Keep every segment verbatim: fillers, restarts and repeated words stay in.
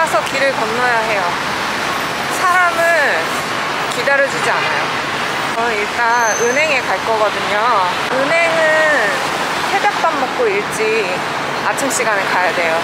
알아서 길을 건너야 해요. 사람을 기다려주지 않아요. 저는 일단 은행에 갈 거거든요. 은행은 새벽밥 먹고 일찍 아침 시간에 가야 돼요.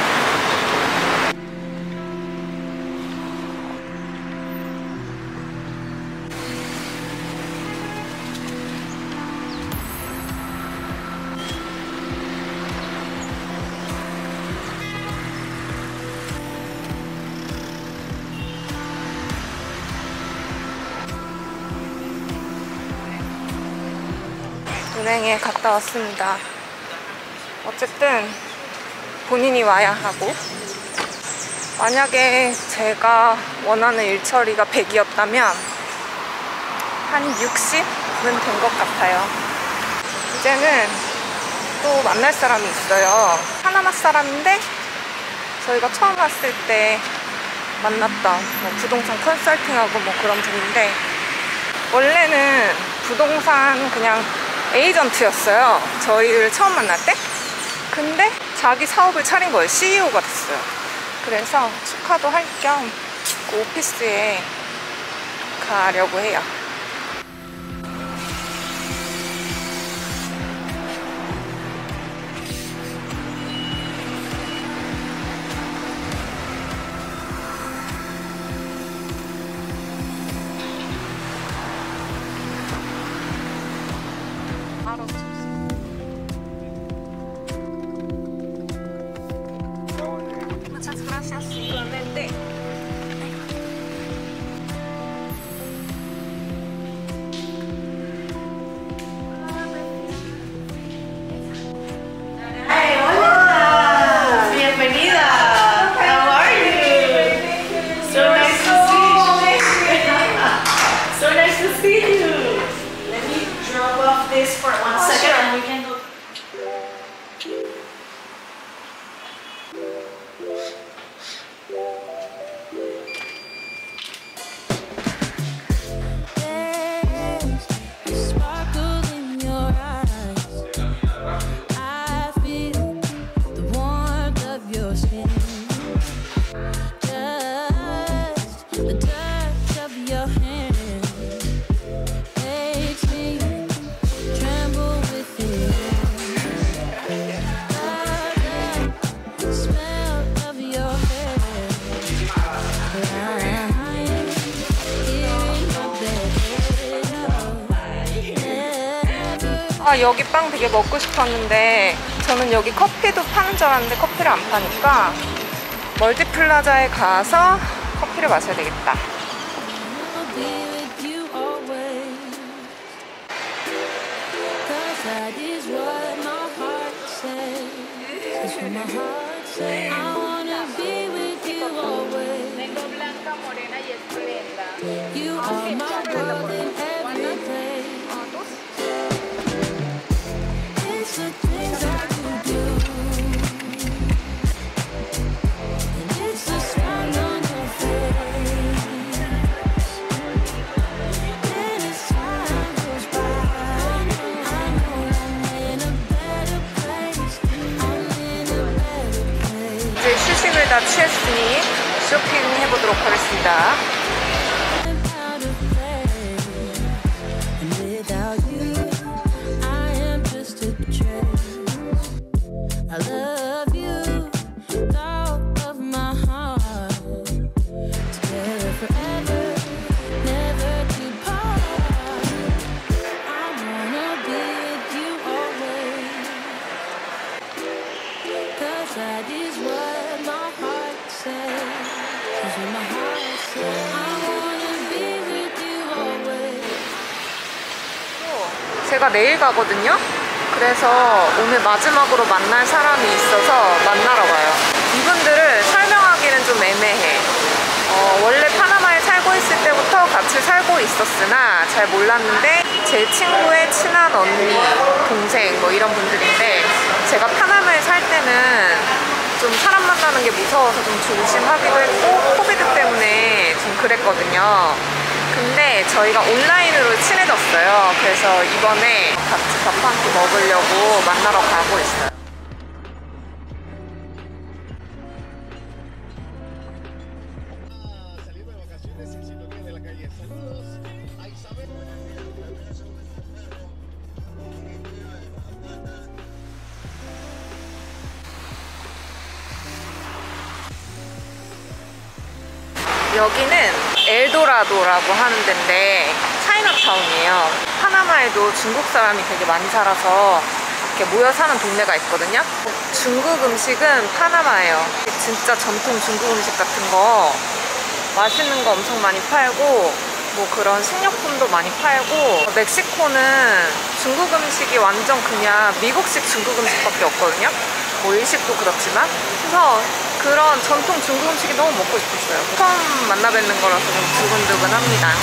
은행에 갔다 왔습니다. 어쨌든 본인이 와야 하고, 만약에 제가 원하는 일처리가 백이었다면 한 육십은 된 것 같아요. 이제는 또 만날 사람이 있어요. 파나마 사람인데 저희가 처음 왔을 때 만났던 뭐 부동산 컨설팅하고 뭐 그런 분인데, 원래는 부동산 그냥 에이전트였어요, 저희를 처음 만날 때. 근데 자기 사업을 차린 거예요. 씨이오가 됐어요. 그래서 축하도 할 겸 그 오피스에 가려고 해요. Muchas gracias, igualmente. Hi, hola. Bienvenida. How are you? So nice to see you. So nice to see you. Let me drop off this for one Oh, second sure. and we can go. 아, 여기 빵 되게 먹고 싶었는데 저는 여기 커피도 파는 줄 알았는데 커피를 안 파니까 멀티플라자에 가서 커피를 마셔야 되겠다. 이제 휴식을 다 취했으니 쇼핑 해보도록 하겠습니다. 제가 내일 가거든요. 그래서 오늘 마지막으로 만날 사람이 있어서 만나러 가요. 이분들을 설명하기는 좀 애매해. 어, 원래 파나마에 살고 있을 때부터 같이 살고 있었으나 잘 몰랐는데 제 친구의 친한 언니, 동생 뭐 이런 분들인데, 제가 파나마에 살 때는 좀 사람 만나는 게 무서워서 좀 조심하기도 했고 코비드 때문에 좀 그랬거든요. 근데 저희가 온라인으로 친해졌어요. 그래서 이번에 같이 밥 한 끼 먹으려고 만나러 가고 있어요. 여기는 엘도라도라고 하는 데인데 차이나타운이에요. 파나마에도 중국 사람이 되게 많이 살아서 이렇게 모여 사는 동네가 있거든요. 중국 음식은 파나마예요. 진짜 전통 중국 음식 같은 거 맛있는 거 엄청 많이 팔고 뭐 그런 식료품도 많이 팔고, 멕시코는 중국 음식이 완전 그냥 미국식 중국 음식밖에 없거든요. 뭐 일식도 그렇지만. 그래서 그런 전통 중국 음식이 너무 먹고 싶었어요. 처음 만나 뵙는 거라서 좀 두근두근합니다.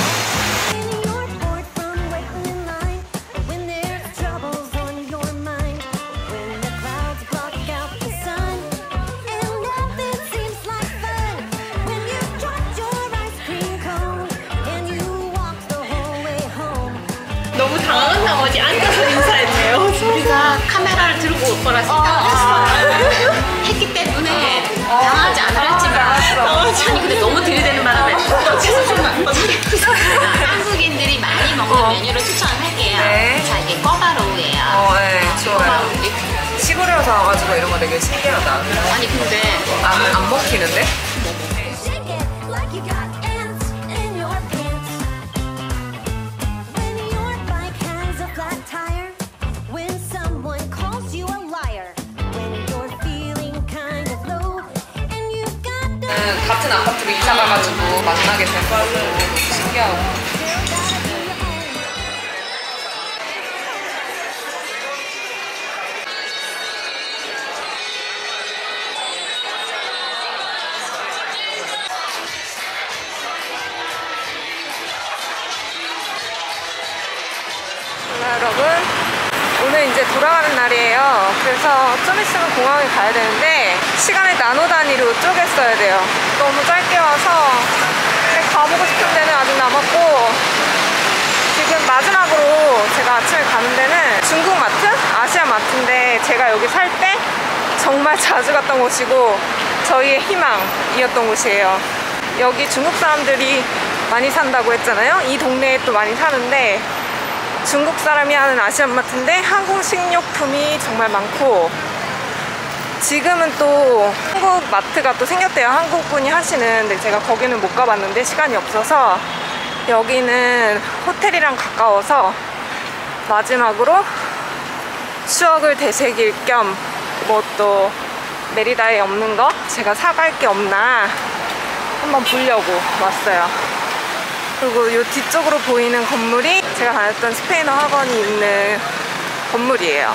너무 당황한 나머지 앉아서 인사했네요. 우리가 카메라를 들고 올 거라 생각했어요. 했기 때문에 당하지 않았지만 아니 근데 너무 들이대는 바람에 한국인들이 많이 먹는 메뉴를 추천할게요. 네. 자, 이게 꿔바로우예요. 어, 네, 좋아요. 꿔바로우 이렇게. 시골에서 와가지고 이런 거 되게 신기하다. 아니 근데 안, 안 먹히는데? 같은 아파트로 이사 가가지고 만나게 된 거고 너무 신기하고. 여러분, 오늘 이제 돌아가는 날이에요. 그래서 좀 있으면 공항에 가야 되는데 시간을 나노 단위로 쪼갰어야 돼요. 너무 짧게 와서 가보고 싶은 데는 아직 남았고, 지금 마지막으로 제가 아침에 가는 데는 중국 마트? 아시아 마트인데 제가 여기 살 때 정말 자주 갔던 곳이고 저희의 희망이었던 곳이에요. 여기 중국 사람들이 많이 산다고 했잖아요. 이 동네에 또 많이 사는데 중국 사람이 하는 아시안마트인데 한국 식료품이 정말 많고, 지금은 또 한국 마트가 또 생겼대요. 한국 분이 하시는. 근데 제가 거기는 못 가봤는데 시간이 없어서, 여기는 호텔이랑 가까워서 마지막으로 추억을 되새길 겸 뭐 또 메리다에 없는 거 제가 사갈 게 없나 한번 보려고 왔어요. 그리고 이 뒤쪽으로 보이는 건물이 제가 다녔던 스페인어 학원이 있는 건물이에요.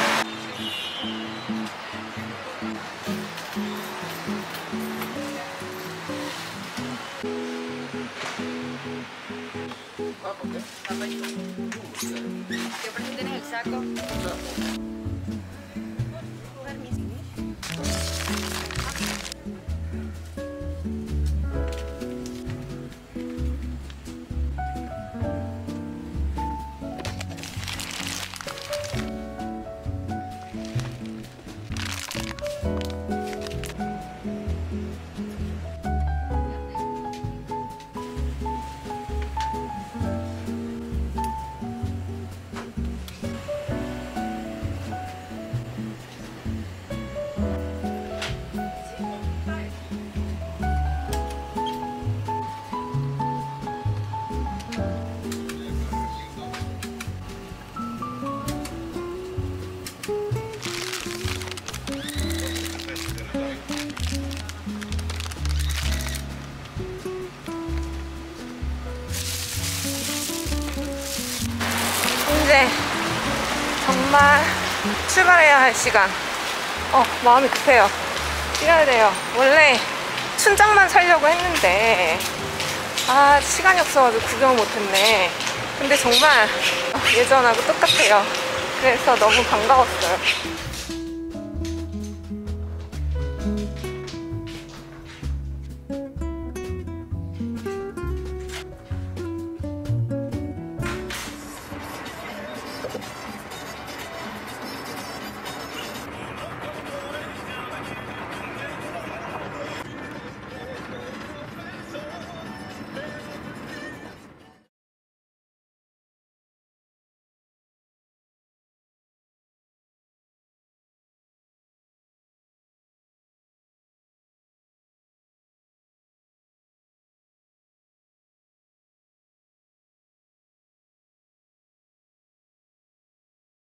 이제 정말 출발해야 할 시간. 어, 마음이 급해요. 뛰어야 돼요. 원래 춘장만 살려고 했는데 아, 시간이 없어가지고 구경 못했네. 근데 정말 예전하고 똑같아요. 그래서 너무 반가웠어요.